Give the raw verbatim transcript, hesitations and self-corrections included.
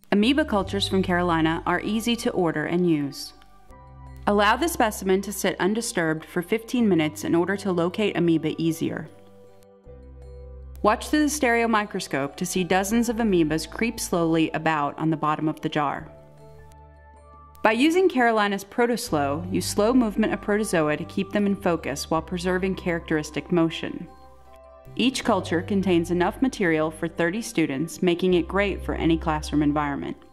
Amoeba cultures from Carolina are easy to order and use. Allow the specimen to sit undisturbed for fifteen minutes in order to locate amoeba easier. Watch through the stereo microscope to see dozens of amoebas creep slowly about on the bottom of the jar. By using Carolina's ProtoSlow, use slow movement of protozoa to keep them in focus while preserving characteristic motion. Each culture contains enough material for thirty students, making it great for any classroom environment.